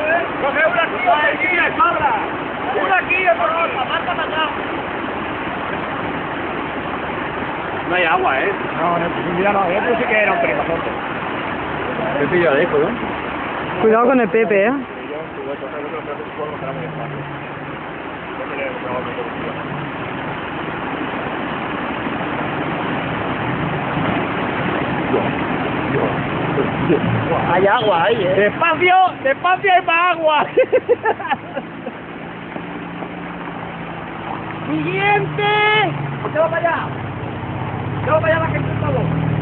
Coge una aquí, sobra. Una aquí, otra marca para acá. No hay agua, ¿eh? No, en profundidad no. Yo pensé que era un perimazote. Qué pilladico, ¿no? Cuidado con el Pepe, ¿eh? Hay agua ahí, ¿eh? ¡Despacio! ¡Despacio hay más agua! ¡Siguiente! ¡Se va para allá! ¡Se va para allá la gente todo!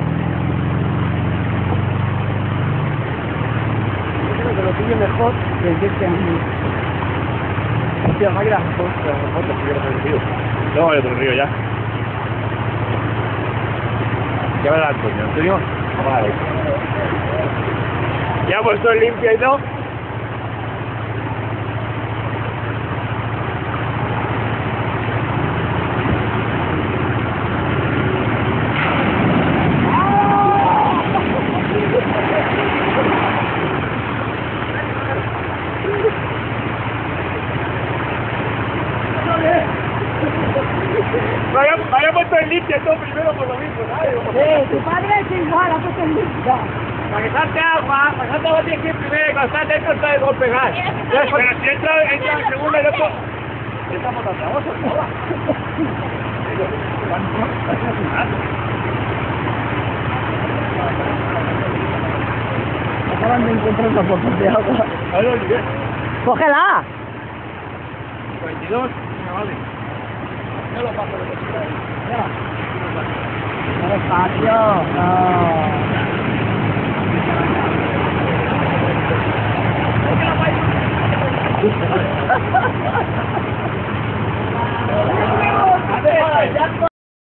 Yo creo que lo pillo mejor que el que esté aquí. Hostia, máquina, mejor te estuviera el río. No, hay otro río ya. Ya verá Antonio. Vale. Ya pues estoy limpio y todo. Vaya puesto en limpia todo primero por lo mismo, ¿sabes? Tu padre es igual, ha puesto en lista. Para que salte agua tienes que ir primero y cuando salte dentro está de golpe gas. Pero si entra en segunda y otro... Estamos tan trabajosos, ¿no? Acaban de encontrar una poca de agua. A ver, ¿qué? ¡Cógela! 42, vale. Yo lo paso de cosita ahí. Mira. No despacio. No.